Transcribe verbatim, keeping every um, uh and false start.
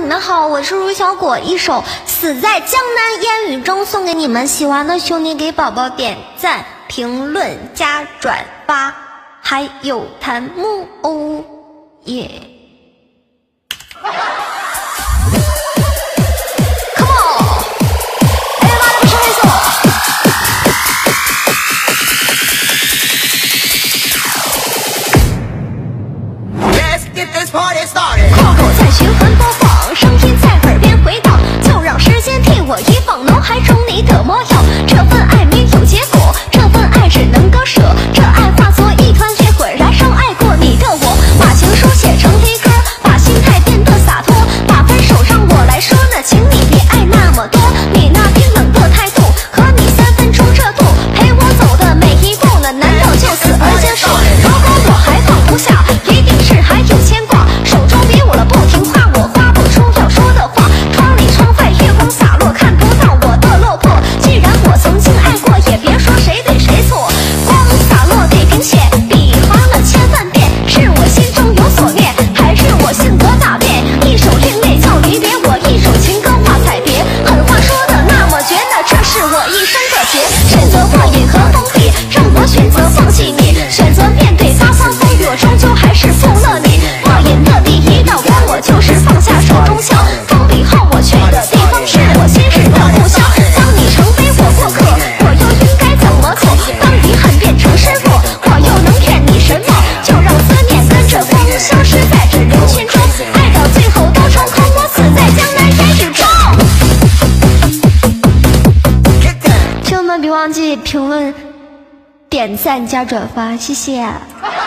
你们好，我是如小果，一首《死在江南烟雨中》送给你们，喜欢的兄弟给宝宝点赞、评论、加转发，还有弹幕哦耶。Come on， everybody push hands up。跨口在循环播放，声音在耳边回荡，就让时间替我遗忘脑海中你的模样。这份爱没有结果，这份爱只能割舍，这爱化作一团烈火，燃烧爱过你的我。把情书写成一歌，把心态变得洒脱，把分手让我来说呢，请你别爱那么多。你那冰冷的态度，和你三分钟热度，陪我走的每一步呢，难道就此而结束？如果我还放不下，一定是还有牵挂。手中比我了不听话，我画不出要说的话。窗里窗外月光洒落，看不到我的落魄。既然我曾经爱过，也别说谁对谁错。光洒落地平线，比划了千万遍，是我心中有所念，还是我性格大变？一首另类叫离别，我一首情歌化彩蝶。狠话说的那么绝，那这是我一生的劫。选择过瘾和封闭，让我选择放弃你，选择面对八方风雨，我终究还是负了你。过瘾的第一道关，我就是放下手中枪。封闭后我去的地方是我心事的故乡。当你成为我过客，我又应该怎么做？当遗憾变成失落，我又能骗你什么？就让思念跟着光消失在这人群中，爱到最后都成空，我死在江南烟雨中。朋友们别忘记评论、点赞加转发，谢谢。